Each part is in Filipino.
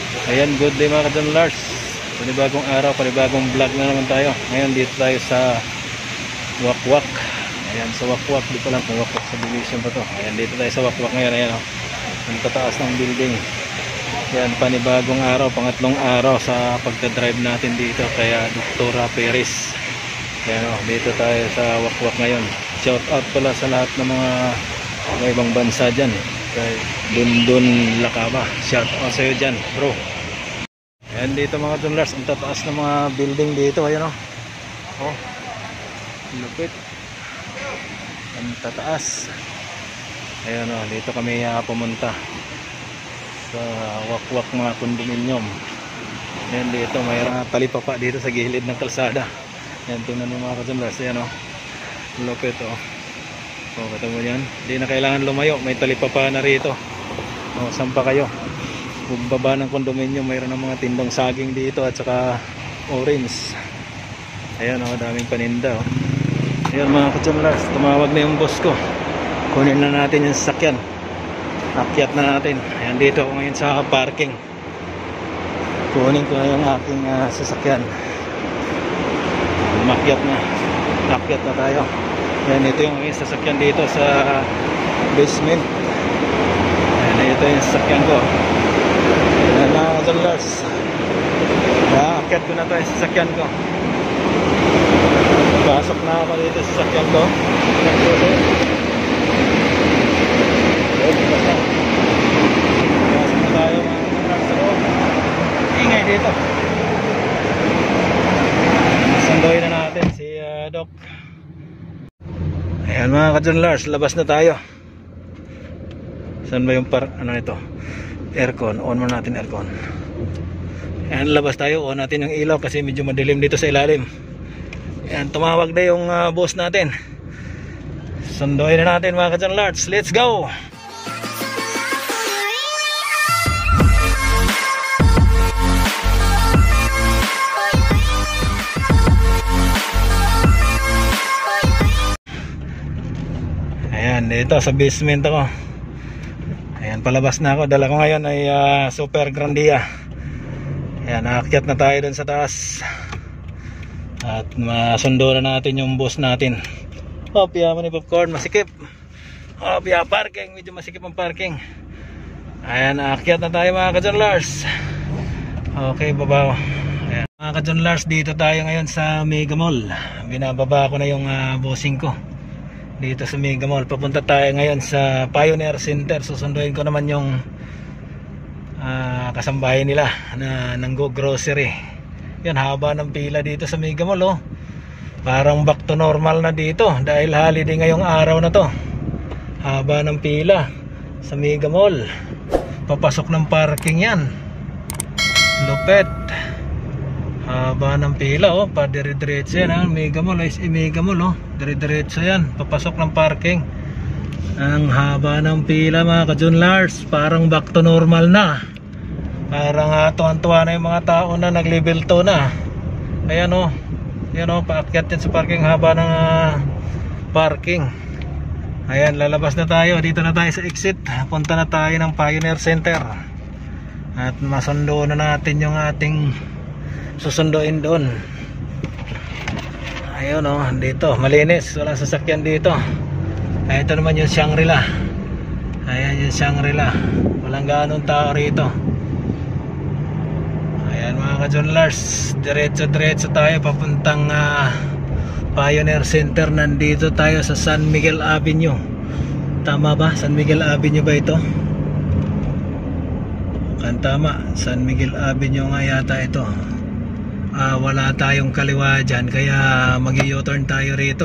Ayan, good day mga ka-John Lars. Panibagong araw, panibagong vlog na naman tayo. Ngayon dito tayo sa Wakwak. Ayan, sa Wakwak, di ko lang kung Wakwak sa division pa to. Ayan, dito tayo sa Wakwak ngayon. Ayan o, ang tataas ng building. Ayan, panibagong araw, pangatlong araw sa pagdadrive natin dito kaya Dr. Perez. Ayan o, dito tayo sa Wakwak ngayon. Shout out pala sa lahat ng mga ibang bansa dyan kay Dundun Lakaba. Shout out sa iyo dyan bro. Ayan dito mga John Lars, ang tataas ng mga building dito. Ayan o, oh, lupit, ang tataas. Ayan o, dito kami pumunta sa Wakwak mga kondominium. Ayan dito may talipapa dito sa gilid ng kalsada. Ayan, tingnan mo mga John Lars. Ayan o, lupit o. O, kata mo yan, hindi na kailangan lumayo, may talipapa na rito. O, saan pa kayo? Baba ng kondominium, mayroon ng mga tindong saging dito at saka orange. Ayan o, daming paninda o. Ayan mga ka-John Lars, tumawag na yung boss ko. Kunin na natin yung sasakyan. Akyat na natin. Ayan dito ako ngayon sa parking. Kunin ko na yung aking sasakyan. Umakyat na. Akyat na tayo. Ayan, ito yung sasakyan dito sa basement. Ayan, ito yung sasakyan ko. Ayan mga ka-John Lars. Akyat ko na ito yung sasakyan ko. Pasok na ako dito sa sasakyan ko. Pasok na tayo mga ka-John Lars. Ingay dito. Sunduin na natin si Doc. Ayan mga ka-John Lars, labas na tayo. Saan ba yung ano ito? Aircon, on mo natin aircon. Ayan, labas tayo, on natin yung ilaw kasi medyo madilim dito sa ilalim. Ayan, tumawag na yung boss natin. Sunduin na natin mga ka-John Lars, let's go! Ayan, dito sa basement ako. Ayan, palabas na ako. Dala ko ngayon ay Super Grandia. Ayan, naakyat na tayo dun sa taas. At masundo na natin yung boss natin. Oh, piya mo ni popcorn, masikip. Oh, piya parking, medyo masikip ang parking. Ayan, naakyat na tayo mga ka-John Lars. Okay, baba. Ayan, mga ka-John Lars, dito tayo ngayon sa Mega Mall. Binababa ko na yung bossing ko dito sa Mega Mall. Papunta tayo ngayon sa Pioneer Center. Susunduin ko naman yung kasambahay nila na nanggo grocery. Yan, haba ng pila dito sa Mega Mall oh. Parang back to normal na dito dahil holiday ngayong araw na to. Haba ng pila sa Mega Mall. Papasok ng parking yan. Lupet. Haba ng pila oh, pa dire-diretso yan ha. Mega Mall is Mega Mall oh. Dire-diretso yan, papasok ng parking. Ang haba ng pila mga ka-John Lars, parang back to normal na. Parang tuwan-tuwa na yung mga tao na nag-level 2 na. Ayan oh. Ayan oh, paakyat yan sa parking, haba ng parking. Ayan, lalabas na tayo, dito na tayo sa exit. Punta na tayo ng Pioneer Center. At masundo na natin yung ating susunduin doon. Ayun o, dito malinis, walang sasakyan dito. Ay, ito naman yung Shangri-La. Ayan yung Shangri-La, walang ganong tao rito. Ayan mga ka-John Lars, diretso tayo papuntang Pioneer Center. Nandito tayo sa San Miguel Avenue. Tama ba? San Miguel Avenue ba ito? Kan tama, San Miguel Avenue nga yata ito. Wala tayong kaliwa dyan kaya mag-u-turn tayo rito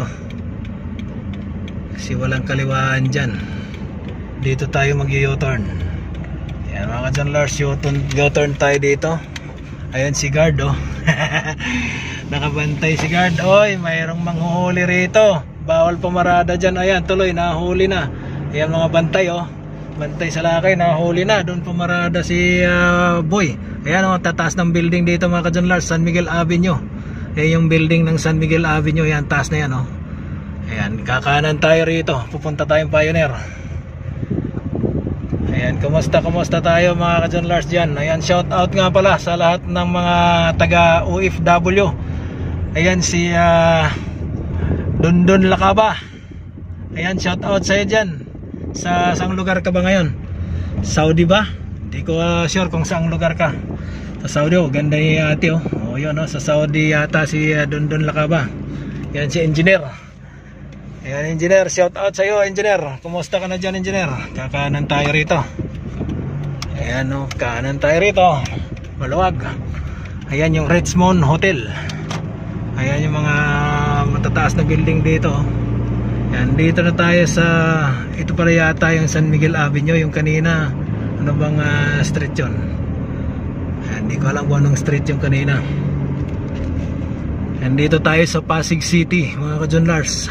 kasi walang kaliwaan dyan. Dito tayo mag-u-turn. Ayan mga ka-John Lars, u-turn tayo dito. Ayan si guard oh. Nakabantay si guard. Oy, mayroong manghuhuli rito, bawal pumarada dyan. Ayan, tuloy nahuli na. Ayan mga bantay oh, bantay sa lakay, nahuli na. Doon pumarada si boy. Ayan o, tataas ng building dito mga ka-John Lars, San Miguel Avenue. Ayan yung building ng San Miguel Avenue. Ayan, taas na yan o. Ayan, kakanan tayo rito. Pupunta tayong Pioneer. Ayan. Ayan, kumusta tayo mga ka-John Lars dyan. Ayan, shout out nga pala sa lahat ng mga taga OFW. Ayan, si Dondon Lakaba. Ayan, shout out sa'yo dyan. Sa saang lugar ka ba ngayon? Saudi ba? Hindi ko sure kung saang lugar ka. Sa Saudi, ganda ni ate oh. Oh, yun oh, sa Saudi yata si Dondon Lakaba. Yan si engineer. Ayan, engineer, shout out sa iyo, engineer. Kumusta ka na dyan, engineer? Kakanan tayo rito. Ayan oh, kanan tayo rito. Maluwag. Ayan yung Richmond Hotel. Ayan yung mga matataas na building dito. Ayan, dito na tayo sa, ito pala yata yung San Miguel Avenue. Yung kanina, ano bang street yun? Ayan, hindi ko alam kung anong street yung kanina. Ayan, dito tayo sa Pasig City mga ka-John Lars.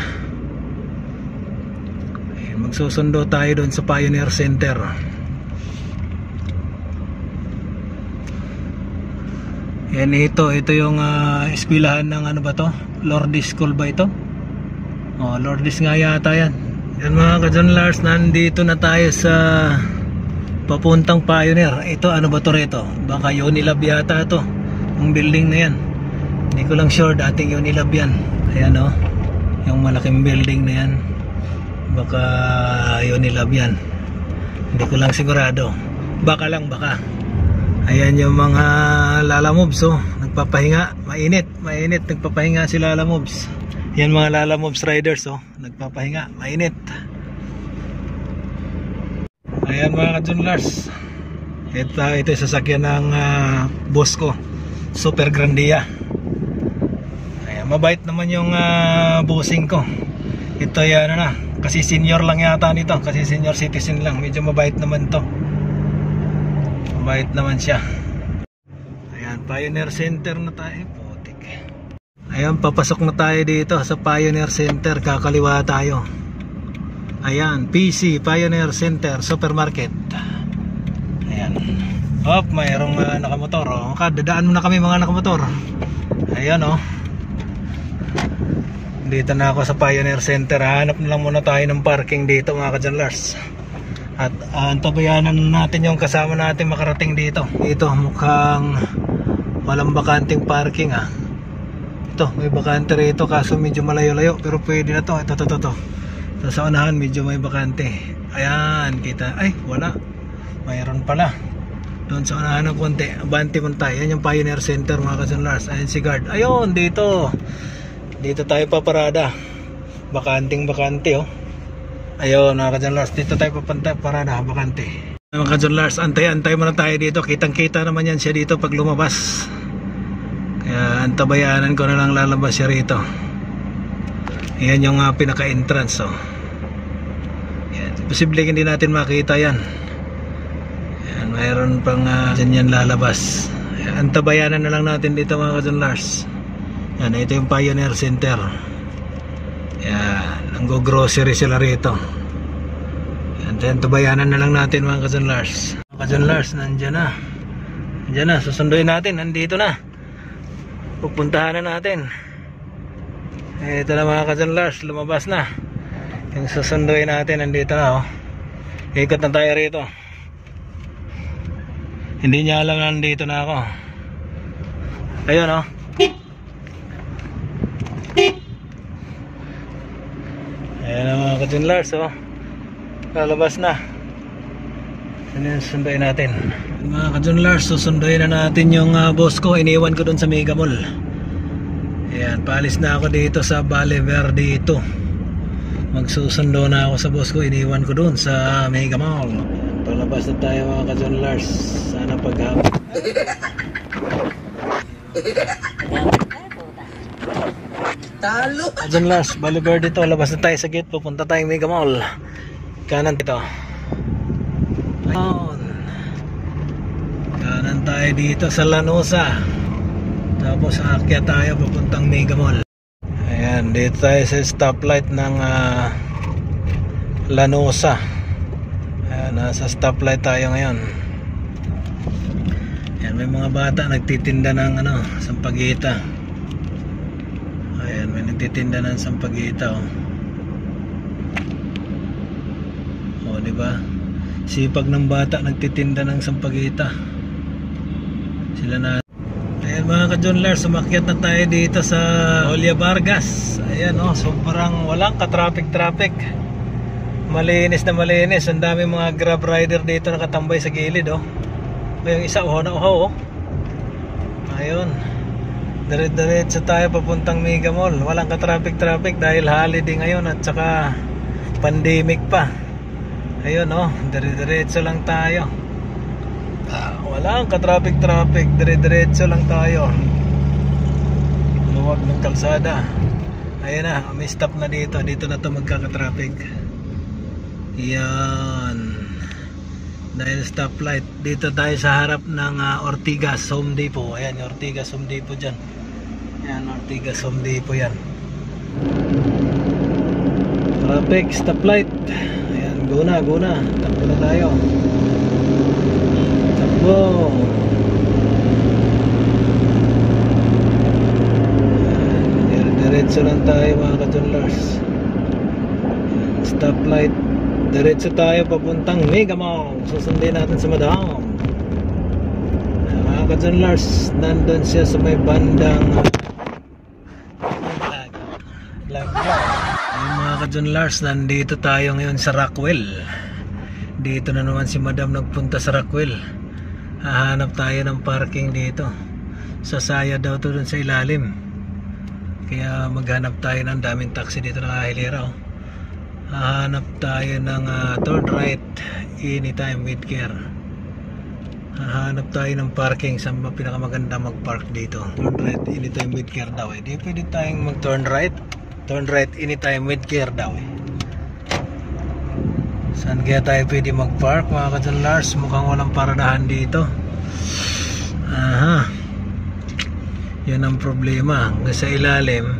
Magsusundo tayo doon sa Pioneer Center. Yan, ito yung eskwelahan ng ano ba to? Lourdes School ba ito? Oh, Lourdes nga yata yan. Yan mga ka-John Lars, nandito na tayo sa papuntang Pioneer. Ito ano ba to rito? Baka Unilab yata to, ang building na yan. Hindi ko lang sure, dating Unilab yan. Ayan oh, yung malaking building na yan. Baka Unilab yan, hindi ko lang sigurado. Baka lang, baka. Ayan yung mga Lalamobs oh, nagpapahinga. Mainit, nagpapahinga si Lalamobs. Yan mga Lalamobs riders oh, nagpapahinga, mainit. Ayan mga ka-John Lars, ito yung sasakyan ng boss ko, Super Grandia. Ayan, mabait naman yung bossing ko. Ito yan na, kasi senior lang yata nito, kasi senior citizen lang. Medyo mabait naman to, mabait naman siya. Ayan, Pioneer Center na tayo. Putik. Ayan, papasok na tayo dito sa Pioneer Center. Kakaliwa tayo. Ayan, PC Pioneer Center Supermarket. Ayan, hop, mayroong nakamotor oh. Dadaan muna kami mga nakamotor. Ayan oh, dito na ako sa Pioneer Center. Hanap na lang muna tayo ng parking dito mga ka-John Lars. At antabayanan natin yung kasama natin makarating dito. Ito mukhang walang bakanting parking ah. Ito may bakante rito, kaso medyo malayo-layo, pero pwede na to. Ito. Sa unahan medyo may bakante. Ayan, kita. Ay wala, mayroon pala doon sa unahan ng konti. Abante mo tayo. Yan yung Pioneer Center mga ka-John Lars. Ayan si guard. Ayun, dito tayo paparada. Bakante oh. Ayun mga ka-John Lars, dito tayo paparada, bakante. Mga ka-John Lars, antay muna tayo dito. Kitang kita naman yan siya dito pag lumabas. Kaya antabayanan ko na lang lalabas siya rito. Ayan yung pinaka entrance oh. Ayan, posible hindi natin makita yan. Ayan, mayroon pang dyan yan lalabas. Ayan, antabayanan na lang natin dito mga ka-John Lars. Yan, ito yung Pioneer Center. Yan, nanggo-grocery sila rito. Yan, tubayanan na lang natin mga ka-John Lars. Ka-John Lars, nandyan na, susunduin natin, nandito na. Pupuntahan na natin. Ito na mga ka-John Lars, lumabas na. Yung susunduin natin, nandito na oh. Ikot na tayo rito. Hindi niya alam na nandito na ako. Ayun oh. Ayan na mga ka-John Lars oh. Lalabas na. Yan yung susunduin natin. Mga ka-John Lars, susunduin na natin yung boss ko. Iniwan ko dun sa Mega Mall. Ayan, paalis na ako dito sa Valle Verde ito. Magsusundo na ako sa boss ko. Iniwan ko dun sa Mega Mall. Palabas na tayo mga ka-John Lars. Sana paghapon. Talo. John Lars, Valle Verde ito. Labas na tayo sa gate. Pupunta tayong Mega Mall. Kanan dito. Ayun. Kanan tayo dito sa Lanosa. Tapos aakyat tayo papuntang Mega Mall. Ayan, dito tayo sa stoplight ng Lanosa. Ayan, nasa stoplight tayo ngayon. Ayan, may mga bata nagtitinda ng sampagita. Ayan, may nagtitinda ng sampagita oh. Oh, di ba? Sipag ng bata, nagtitinda ng sampagita. Sila na. Ayan mga ka-Jonler, sumakyat na tayo dito sa Olia Vargas. Ayan oh, sobrang walang ka-traffic. Malinis na malinis. Ang dami mga grab rider dito nakatambay sa gilid oh. Yung isa oh, nauhaw oh. Ayun. Diretso tayo papuntang Mega Mall. Walang ka-traffic dahil holiday ngayon at saka pandemic pa. Ayun oh, diretso lang tayo. Walang ka-traffic, diretso lang tayo. Luwag ng kalsada. Ayun na, may stop na dito. Dito na to magkaka-traffic. Yan. Dahil stoplight. Dito tayo sa harap ng Ortigas Home Depot. Ayan, Ortigas Home Depot dyan. Ayan, Ortigas Home Depot yan. Traffic, stoplight. Ayan, go na. Takbo na tayo. Wow. Diretso lang tayo mga ka-Jonlers. Stoplight. Diretso tayo papuntang Mega Mall. Susundin natin sa Madam. Mga ka-Jonlers, nandun siya sa may bandang Lag. Mga ka-Jonlers, nandito tayo ngayon sa Rockwell. Dito na naman si Madam nagpunta sa Rockwell. Hahanap tayo ng parking dito. Sasaya daw to dun sa ilalim. Kaya maghanap tayo ng daming taxi dito nakahilera oh. Hahanap tayo ng turn right anytime with care. Hahanap tayo ng parking sa pinakamaganda magpark dito. Turn right anytime with care daw eh. Di pwede tayong mag turn right. Turn right anytime with care daw eh. Saan kaya tayo pwede mag-park mga ka-Jonlers? Mukhang walang paradahan dito. Aha. Yan ang problema. Sa ilalim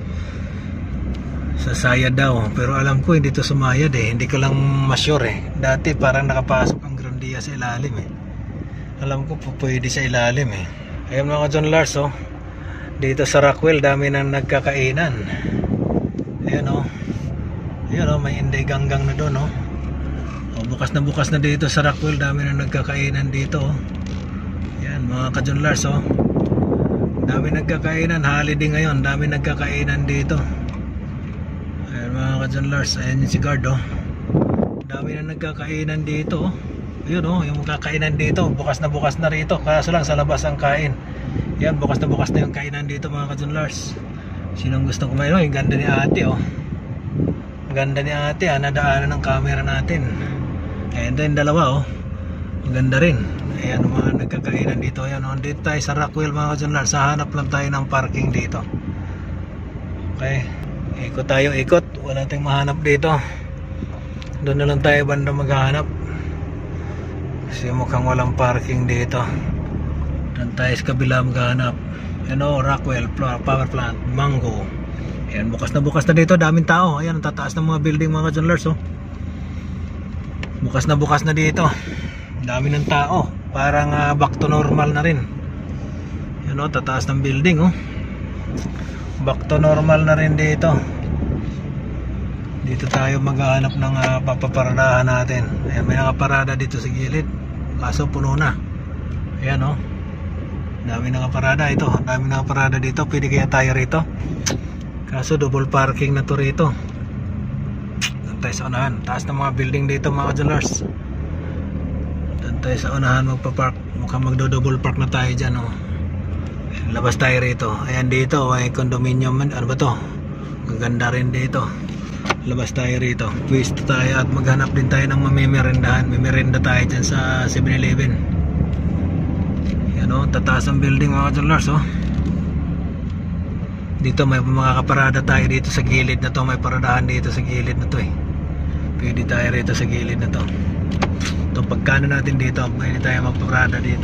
sasaya daw. Pero alam ko hindi to sumayad eh. Hindi ko lang ma-sure eh. Dati parang nakapasok ang Grandia sa ilalim eh. Alam ko po pwede sa ilalim eh. Ayan mga ka-Jonlers oh. Dito sa Rockwell dami nang nagkakainan. Ayan oh. Ayan oh, may Inday Ganggang na doon oh. Bukas na dito sa Rockwell. Dami na nagkakainan dito oh. Yan mga ka-Jonlers oh. Dami nagkakainan. Holiday ngayon. Dami nagkakainan dito. Ayan mga ka-Jonlers. Ayan yung si guard oh. Dami na nagkakainan dito oh. Yun oh, yung magkakainan dito. Bukas na rito. Kaso lang sa labas ang kain. Yan, bukas na yung kainan dito mga ka-Jonlers. Sinong gustong kumain oh. Yung ganda ni ate oh. Ganda ni ate nadaanan ng camera natin. Ayan din dalawa oh. Maganda rin. Ayan mga nagkakainan dito. Ayan oh. Dito tayo sa Rockwell mga ka-Jonlers. Hanap lang tayo ng parking dito. Okay. Ikot tayo. Wala tayong mahanap dito. Doon na lang tayo banda maghanap. Kasi mukhang walang parking dito. Doon tayo sa kabila maghanap. Ayan oh. Rockwell Power Plant Mango. Ayan, bukas na dito, daming tao. Ayan, tataas ng mga building mga ka-Jonlers oh. Bukas na dito. Dami ng tao. Parang back to normal na rin. Ayan oh, tataas ng building oh. Back to normal na rin dito. Dito tayo maghahanap ng papaparadahan natin. Ayan, may nakaparada dito sa gilid. Kaso puno na. Ayan oh. Dami nakaparada ito. Dami nakaparada dito. Pwede kaya tayo rito? Kaso double parking na to rito. Doon tayo sa unahan. Taas ng mga building dito mga ka-Jonlers. Doon tayo sa unahan magpa-park. Mukhang magdo-double park na tayo dyan oh. Labas tayo rito. Ayan dito ay condominium. Ano ba to? Maganda rin dito. Labas tayo rito. Pwesto tayo at maghanap din tayo ng mamimerendahan. Mimerenda tayo dyan sa 7-Eleven. Yan oh. Tataas ang building mga ka-Jonlers oh. Dito may mga kaparada tayo dito sa gilid na to. May paradahan dito sa gilid na to eh. Pwede tayo rito sa gilid na to. Ito pagkano natin dito. Pwede tayo magparada dito.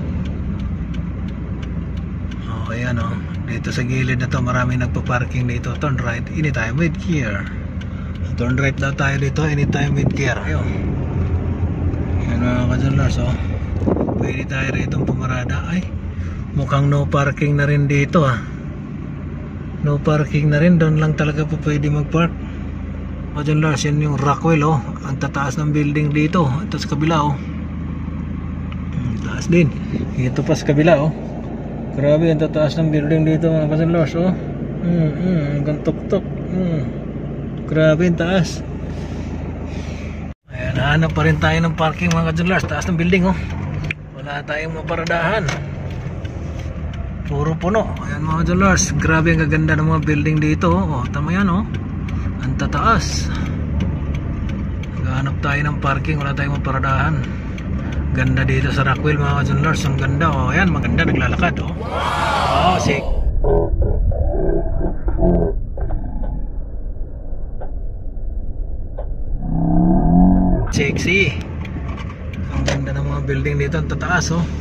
Oh ayan oh. Dito sa gilid na to marami nagpa-parking dito. Turn right anytime with care. Turn right daw tayo dito anytime with care. Ayun. Ayan mga ka-Jonlers oh. Pwede tayo rito pumarada. Ay mukhang no parking na rin dito ah. No parking na rin. Doon lang talaga po pwede mag-park. Mga Lars, yan yung Rockwell oh. Ang tataas ng building dito. Ito sa kabila oh. Taas din. Ito pa sa kabila oh. Grabe ang tataas ng building dito mga Lars oh. Hanggang tuk-tuk. Grabe ang taas. Ayan, hanap pa rin tayo ng parking mga Lars. Taas ng building oh. Wala tayong maparadahan. Puro puno. Ayan mga Lars. Grabe ang gaganda ng mga building dito oh. Tama yan oh. Ang tataas. Naghahanap tayo ng parking, wala tayong maparadahan. Ganda dito sa Rockwell mga Lars. Ang ganda oh. Ayan, maganda naglalakad oh. Wow, sick. Sexy. Ang ganda ng mga building dito, ang tataas oh.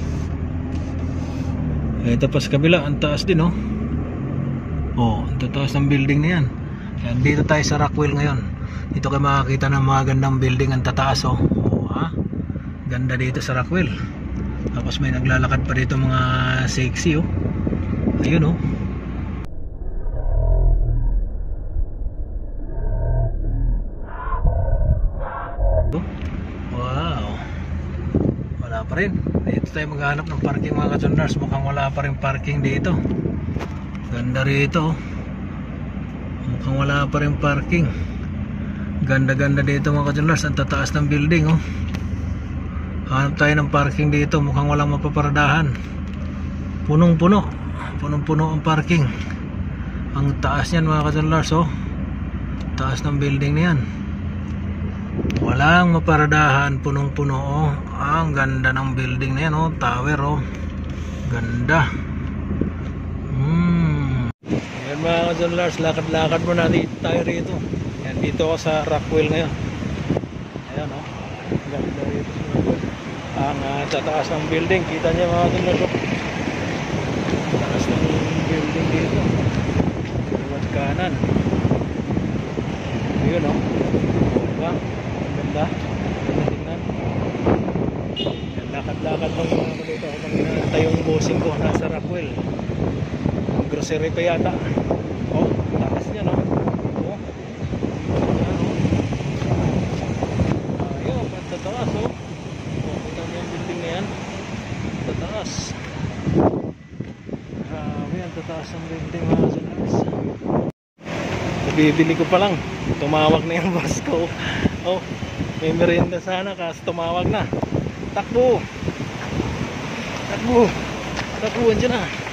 Ito pa sa kabila, ang taas din oh. Oh, ang tataas ng building na yan. Yan, dito tayo sa Rockwell ngayon. Dito kayo makakita ng mga gandang building ang tataas oh. Oh ha? Ganda dito sa Rockwell. Tapos may naglalakad pa dito mga sexy oh. Ayun oh. Wow. Wala pa rin. Dito tayo maghanap ng parking mga ka-Jundars. Mukhang wala pa rin parking dito. Ganda rito oh. Mukhang wala pa rin parking. Ganda-ganda dito mga ka-Jundars. Ang tataas ng building oh. Hanap tayo ng parking dito. Mukhang walang mapaparadahan. Punong-puno. Punong-puno ang parking. Ang taas niyan mga ka-Jundars oh. Taas ng building na yan. Walang maparadahan. Punong-puno oh. Ang ganda ng building na yan oh. Tower oh. Ganda. Mga ka-Jundars, lakad-lakad muna dito tayo rito. Yan, dito ako sa Rockwell ngayon. Ayan o, ganda rito sa Rockwell. Ang tataas ng building, kita niyo mga ka-Jundars, taas ng building dito. Luwad kanan. Ayun o, diba? Ganda. Ganda tingnan. Yan, lakad-lakad lang mga ka dito. Habang hinahantay yung bossing ko nasa Rockwell. Grocery pa yata. Oh, taas niya no. Oh. Ayan oh. Ayun, tataas oh. Oh, kita niyo yung building na yan. Tataas. Grabe, ang tataas ng building mga Jundars. Nabibili ko pa lang. Tumawag na yung boss ko. Oh, may merienda sana kasi tumawag na. Takbo. Takbo. Takbo, andyan na.